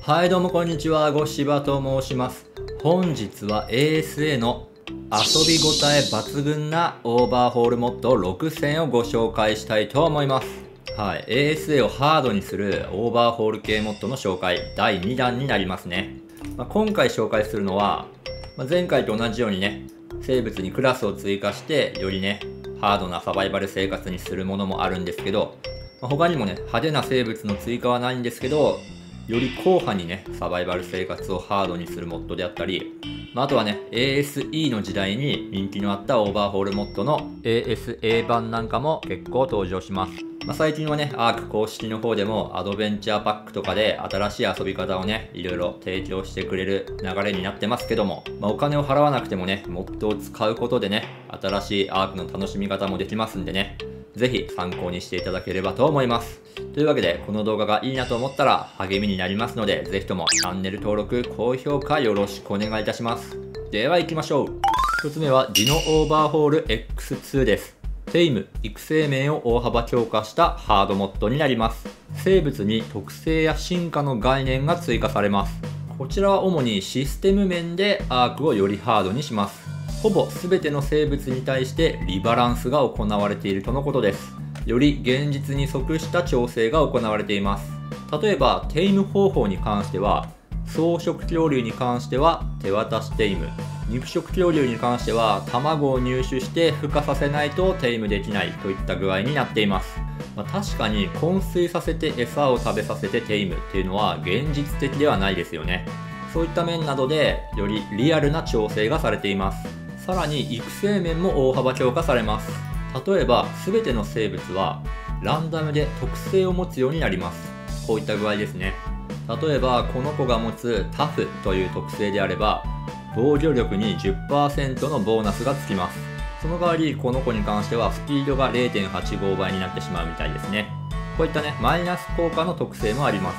はいどうもこんにちは、ごしばと申します。本日は ASA の遊びごたえ抜群なオーバーホールモッド6選をご紹介したいと思います。はい、ASA をハードにするオーバーホール系モッドの紹介第2弾になりますね。今回紹介するのは、前回と同じようにね、生物にクラスを追加してよりね、ハードなサバイバル生活にするものもあるんですけど、他にもね、派手な生物の追加はないんですけど、より硬派にね、サバイバル生活をハードにするモッドであったり、あとはね、ASE の時代に人気のあったオーバーホールモッドの ASA 版なんかも結構登場します。最近はね、アーク公式の方でもアドベンチャーパックとかで新しい遊び方をね、いろいろ提供してくれる流れになってますけども、お金を払わなくてもね、モッドを使うことでね、新しいアークの楽しみ方もできますんでね、ぜひ参考にしていただければと思います。というわけで、この動画がいいなと思ったら励みになりますので、ぜひともチャンネル登録、高評価よろしくお願いいたします。では行きましょう。1つ目はディノオーバーホール X2 です。テイム、育成面を大幅強化したハードモッドになります。生物に特性や進化の概念が追加されます。こちらは主にシステム面でアークをよりハードにします。ほぼ全ての生物に対してリバランスが行われているとのことです。より現実に即した調整が行われています。例えば、テイム方法に関しては、草食恐竜に関しては手渡しテイム、肉食恐竜に関しては卵を入手して孵化させないとテイムできないといった具合になっています。確かに昏睡させて餌を食べさせてテイムっていうのは現実的ではないですよね。そういった面などでよりリアルな調整がされています。さらに育成面も大幅強化されます。例えば全ての生物はランダムで特性を持つようになります。こういった具合ですね。例えばこの子が持つタフという特性であれば防御力に 10% のボーナスがつきます。その代わりこの子に関してはスピードが 0.85 倍になってしまうみたいですね。こういったねマイナス効果の特性もあります。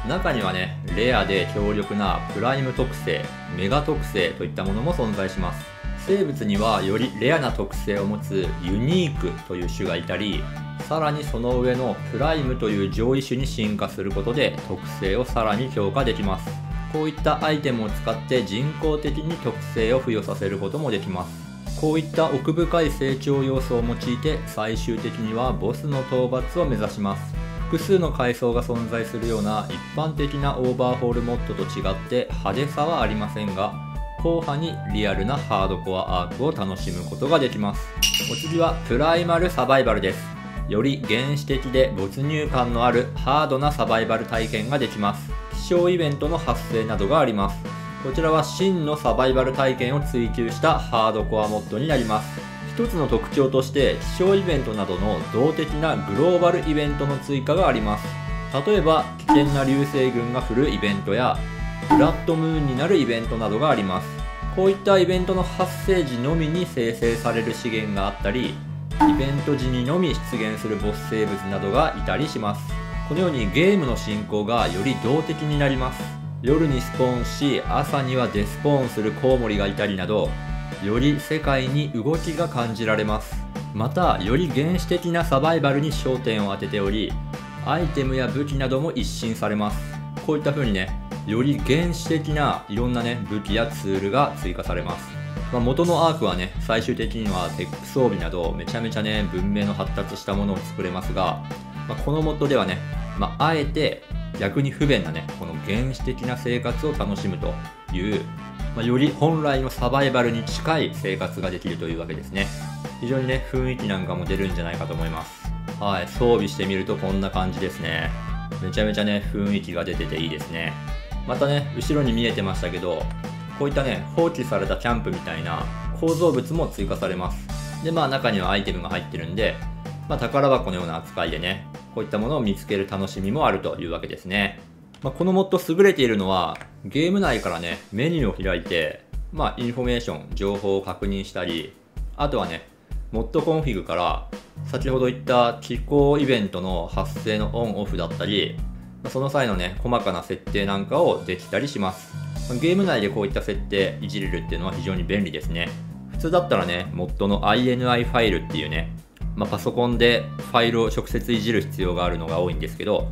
中にはねレアで強力なプライム特性、メガ特性といったものも存在します。生物にはよりレアな特性を持つユニークという種がいたり、さらにその上のプライムという上位種に進化することで特性をさらに強化できます。こういったアイテムを使って人工的に特性を付与させることもできます。こういった奥深い成長要素を用いて最終的にはボスの討伐を目指します。複数の階層が存在するような一般的なオーバーホールモッドと違って派手さはありませんが、硬派にリアルなハードコアアークを楽しむことができます。お次はプライマルサバイバルです。より原始的で没入感のあるハードなサバイバル体験ができます。気象イベントの発生などがあります。こちらは真のサバイバル体験を追求したハードコアモッドになります。一つの特徴として気象イベントなどの動的なグローバルイベントの追加があります。例えば危険な流星群が降るイベントやブラッドムーンになるイベントなどがあります。こういったイベントの発生時のみに生成される資源があったり、イベント時にのみ出現するボス生物などがいたりします。このようにゲームの進行がより動的になります。夜にスポーンし、朝にはデスポーンするコウモリがいたりなど、より世界に動きが感じられます。また、より原始的なサバイバルに焦点を当てており、アイテムや武器なども一新されます。こういった風にね、より原始的ないろんなね、武器やツールが追加されます。元のアークはね、最終的にはテック装備などめちゃめちゃね、文明の発達したものを作れますが、このモッドではね、あえて逆に不便なね、この原始的な生活を楽しむという、より本来のサバイバルに近い生活ができるというわけですね。非常にね、雰囲気なんかも出るんじゃないかと思います。はい、装備してみるとこんな感じですね。めちゃめちゃね、雰囲気が出てていいですね。またね、後ろに見えてましたけど、こういったね、放棄されたキャンプみたいな構造物も追加されます。で、中にはアイテムが入ってるんで、宝箱のような扱いでね、こういったものを見つける楽しみもあるというわけですね。このモッド優れているのは、ゲーム内からね、メニューを開いて、インフォメーション、情報を確認したり、あとはね、モッドコンフィグから、先ほど言った気候イベントの発生のオンオフだったり、その際のね、細かな設定なんかをできたりします。ゲーム内でこういった設定いじれるっていうのは非常に便利ですね。普通だったらね、モッドの INI ファイルっていうね、パソコンでファイルを直接いじる必要があるのが多いんですけど、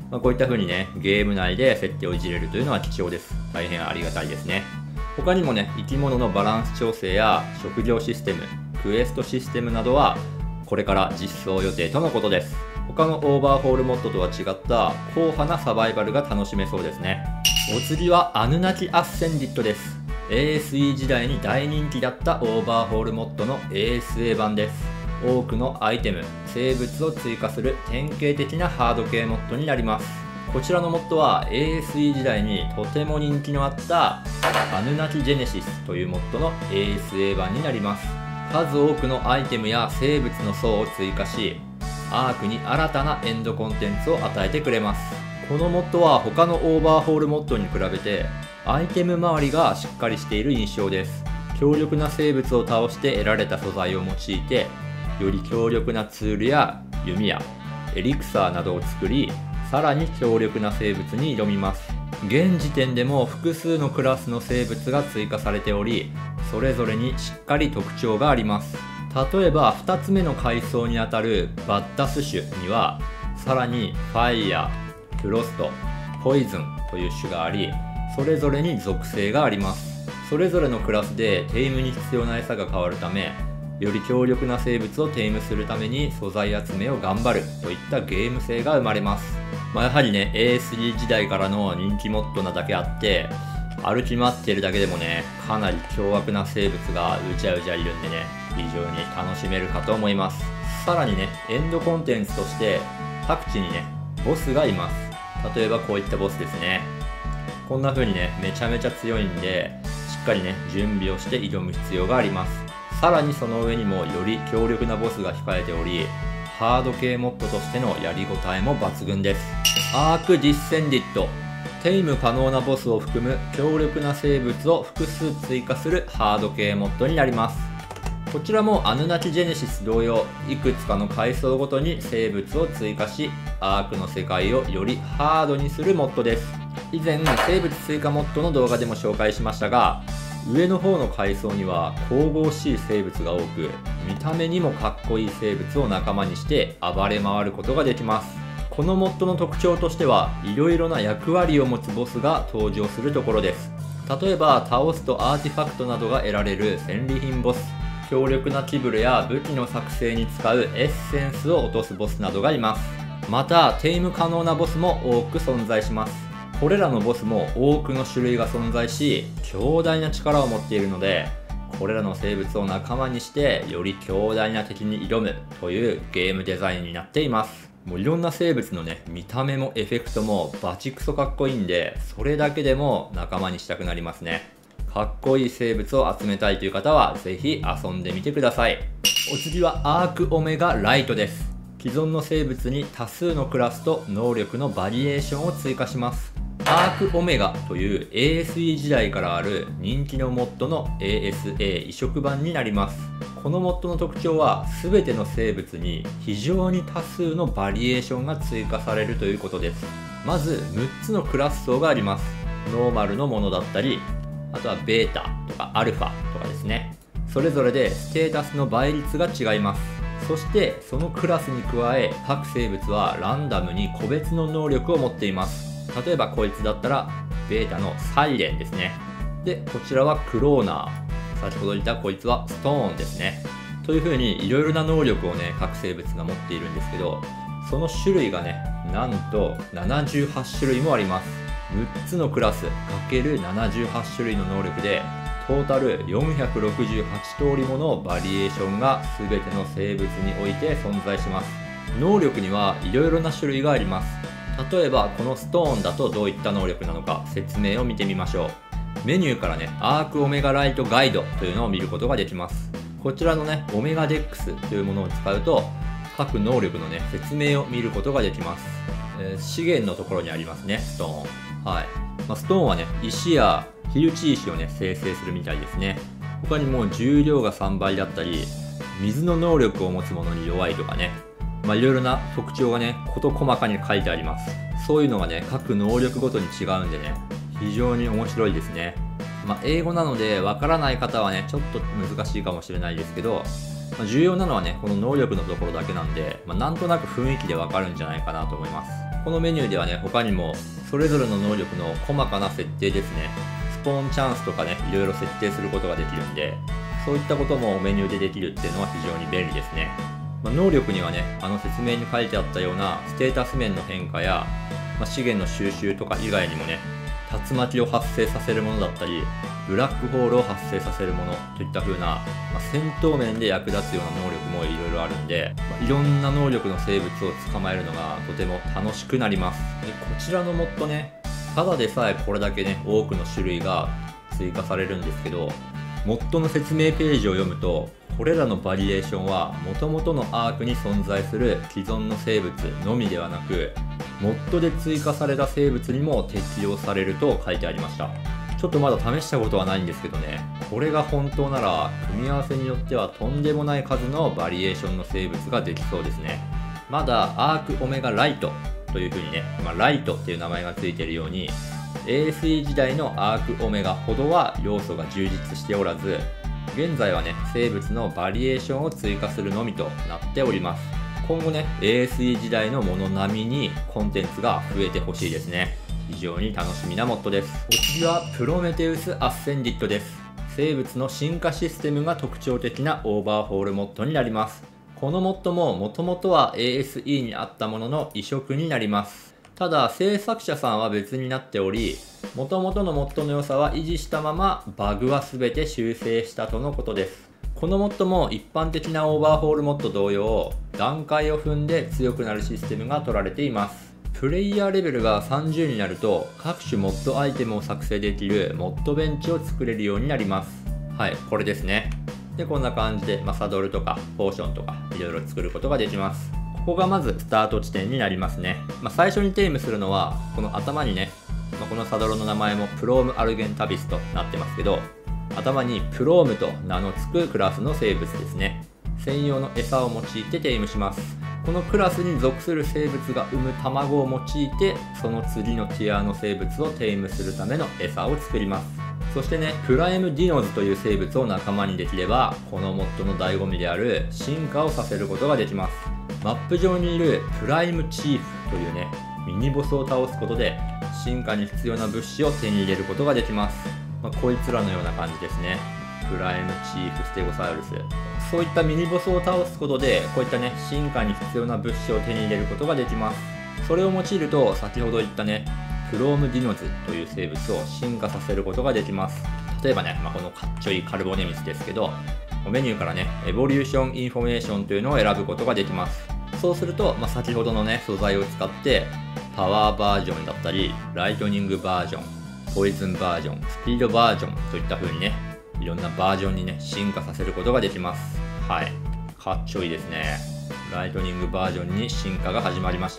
こういった風にね、ゲーム内で設定をいじれるというのは貴重です。大変ありがたいですね。他にもね、生き物のバランス調整や職業システム、クエストシステムなどはこれから実装予定とのことです。他のオーバーホールモッドとは違った硬派なサバイバルが楽しめそうですね。お次はアヌナキアッセンディットです。 ASE 時代に大人気だったオーバーホールモッドの ASA 版です。多くのアイテム、生物を追加する典型的なハード系モッドになります。こちらのモッドは ASE 時代にとても人気のあったアヌナキジェネシスというモッドの ASA 版になります。数多くのアイテムや生物の層を追加し、アークに新たなエンドコンテンツを与えてくれます。このモッドは他のオーバーホールモッドに比べてアイテム周りがしっかりしている印象です。強力な生物を倒して得られた素材を用いて、より強力なツールや弓矢、エリクサーなどを作り、さらに強力な生物に挑みます。現時点でも複数のクラスの生物が追加されており、それぞれにしっかり特徴があります。例えば2つ目の階層にあたるバッタス種には、さらにファイヤー、フロスト、ポイズンという種があり、それぞれに属性があります。それぞれのクラスでテイムに必要な餌が変わるため、より強力な生物をテイムするために素材集めを頑張るといったゲーム性が生まれます。やはりね、ASE 時代からの人気モッドなだけあって、歩き回っているだけでもね、かなり凶悪な生物がうじゃうじゃいるんでね、非常に楽しめるかと思います。さらにね、エンドコンテンツとして各地にね、ボスがいます。例えばこういったボスですね。こんな風にね、めちゃめちゃ強いんで、しっかりね、準備をして挑む必要があります。さらにその上にもより強力なボスが控えており、ハード系モッドとしてのやりごたえも抜群です。アークディッセンディット。テイム可能なボスを含む強力な生物を複数追加するハード系モッドになります。こちらもアヌナキジェネシス同様、いくつかの階層ごとに生物を追加し、アークの世界をよりハードにするモッドです。以前、生物追加モッドの動画でも紹介しましたが、上の方の階層には神々しい生物が多く、見た目にもかっこいい生物を仲間にして暴れ回ることができます。このモッドの特徴としては、いろいろな役割を持つボスが登場するところです。例えば倒すとアーティファクトなどが得られる戦利品ボス、強力なキブルや武器の作成に使うエッセンスを落とすボスなどがいます。またテイム可能なボスも多く存在します。これらのボスも多くの種類が存在し、強大な力を持っているので、これらの生物を仲間にしてより強大な敵に挑むというゲームデザインになっています。もういろんな生物のね、見た目もエフェクトもバチクソかっこいいんで、それだけでも仲間にしたくなりますね。かっこいい生物を集めたいという方はぜひ遊んでみてください。お次はアークオメガライトです。既存の生物に多数のクラスと能力のバリエーションを追加します。アークオメガという ASE 時代からある人気のモッドの ASA 移植版になります。このモッドの特徴は全ての生物に非常に多数のバリエーションが追加されるということです。まず6つのクラス層があります。ノーマルのものだったり、あとはベータとかアルファとかですね。それぞれでステータスの倍率が違います。そしてそのクラスに加え、各生物はランダムに個別の能力を持っています。例えばこいつだったらベータのサイレンですね。でこちらはクローナー、先ほど言ったこいつはストーンですね。という風にいろいろな能力をね、各生物が持っているんですけど、その種類がね、なんと78種類もあります。6つのクラス ×78 種類の能力でトータル468通りものバリエーションが全ての生物において存在します。能力にはいろいろな種類があります。例えばこのストーンだとどういった能力なのか説明を見てみましょう。メニューからね、アークオメガライトガイドというのを見ることができます。こちらのね、オメガデックスというものを使うと各能力のね、説明を見ることができます。資源のところにありますね、ストーン。はい。ストーンはね、石や火打ち石をね、生成するみたいですね。他にも重量が3倍だったり、水の能力を持つものに弱いとかね、いろいろな特徴がね、事細かに書いてあります。そういうのがね、各能力ごとに違うんでね、非常に面白いですね。英語なのでわからない方はね、ちょっと難しいかもしれないですけど、重要なのはね、この能力のところだけなんで、なんとなく雰囲気でわかるんじゃないかなと思います。 このメニューではね、他にもそれぞれの能力の細かな設定ですね、スポーンチャンスとかね、いろいろ設定することができるんで、そういったこともメニューでできるっていうのは非常に便利ですね。能力にはね、説明に書いてあったようなステータス面の変化や、資源の収集とか以外にもね、竜巻を発生させるものだったり、ブラックホールを発生させるものといった風な、戦闘面で役立つような能力もいろいろあるんで、いろんな能力の生物を捕まえるのがとても楽しくなります。で、こちらのモッドね、ただでさえこれだけね、多くの種類が追加されるんですけど、モッドの説明ページを読むと、これらのバリエーションは元々のアークに存在する既存の生物のみではなく、モッドで追加された生物にも適用されると書いてありました。ちょっとまだ試したことはないんですけどね、これが本当なら組み合わせによってはとんでもない数のバリエーションの生物ができそうですね。まだアークオメガライトという風にね、ライトっていう名前がついているように ASE 時代のアークオメガほどは要素が充実しておらず、現在はね、生物のバリエーションを追加するのみとなっております。今後ね、ASE 時代のもの並みにコンテンツが増えてほしいですね。非常に楽しみなモッドです。お次はプロメテウス・アッセンディットです。生物の進化システムが特徴的なオーバーホールモッドになります。このモッドももともとは ASE にあったものの移植になります。ただ制作者さんは別になっており、もともとのモッドの良さは維持したままバグは全て修正したとのことです。このモッドも一般的なオーバーホールモッド同様、段階を踏んで強くなるシステムが取られています。プレイヤーレベルが30になると各種モッドアイテムを作成できるモッドベンチを作れるようになります。はい、これですね。で、こんな感じで、サドルとかポーションとかいろいろ作ることができます。ここがまずスタート地点になりますね。最初にテイムするのはこの頭にね、このサドルの名前もプロームアルゲンタビスとなってますけど、頭にプロームと名の付くクラスの生物ですね。専用の餌を用いてテイムします。このクラスに属する生物が産む卵を用いて、その次のティアの生物をテイムするための餌を作ります。そしてね、プライムディノズという生物を仲間にできれば、このモッドの醍醐味である進化をさせることができます。マップ上にいるプライムチーフというね、ミニボスを倒すことで進化に必要な物資を手に入れることができます。こいつらのような感じですね。プライムチーフステゴサウルス。そういったミニボスを倒すことで、こういったね、進化に必要な物資を手に入れることができます。それを用いると、先ほど言ったね、プロームディノズという生物を進化させることができます。例えばね、このかっちょいいカルボネミスですけど、メニューからね、エボリューションインフォメーションというのを選ぶことができます。そうすると、先ほどのね、素材を使って、パワーバージョンだったり、ライトニングバージョン、ポイズンバージョン、スピードバージョンといった風にね、いろんなバージョンにね、進化させることができます。はい。かっちょいいですね。ライトニングバージョンに進化が始まりました。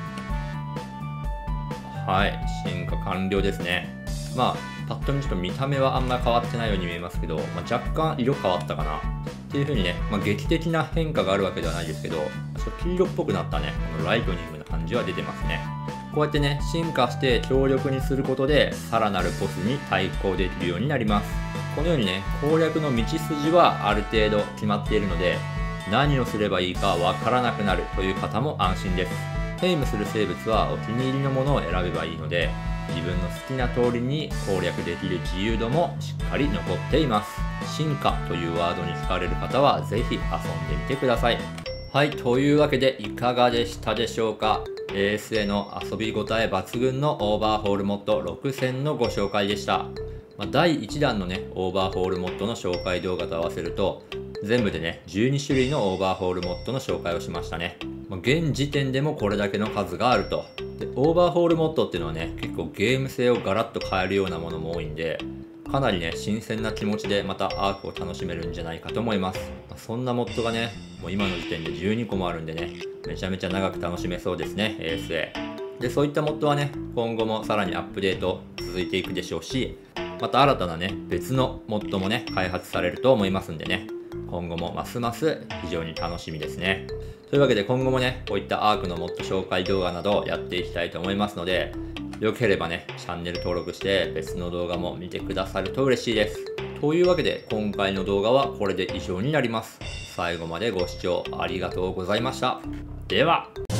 はい。進化完了ですね。パッと見ちょっと見た目はあんま変わってないように見えますけど、若干色変わったかなっていう風にね、劇的な変化があるわけではないですけど、ちょっと黄色っぽくなったね、このライトニングな感じは出てますね。こうやってね、進化して強力にすることで、さらなるボスに対抗できるようになります。このようにね、攻略の道筋はある程度決まっているので、何をすればいいかわからなくなるという方も安心です。テイムする生物はお気に入りのものを選べばいいので、自分の好きな通りに攻略できる自由度もしっかり残っています。進化というワードに惹かれる方はぜひ遊んでみてください。はい、というわけでいかがでしたでしょうか。ASA の遊び応え抜群のオーバーホールモッド6000のご紹介でした。第1弾のね、オーバーホールモッドの紹介動画と合わせると、全部でね、12種類のオーバーホールモッドの紹介をしましたね。現時点でもこれだけの数があると。で、オーバーホールモッドっていうのはね、結構ゲーム性をガラッと変えるようなものも多いんで、かなりね、新鮮な気持ちでまたアークを楽しめるんじゃないかと思います。そんなモッドがね、もう今の時点で12個もあるんでね、めちゃめちゃ長く楽しめそうですね、ASA。で、そういったモッドはね、今後もさらにアップデート続いていくでしょうし、また新たなね、別のモッドもね、開発されると思いますんでね、今後もますます非常に楽しみですね。というわけで今後もね、こういったアークのモッド紹介動画などをやっていきたいと思いますので、よければね、チャンネル登録して別の動画も見てくださると嬉しいです。というわけで今回の動画はこれで以上になります。最後までご視聴ありがとうございました。では。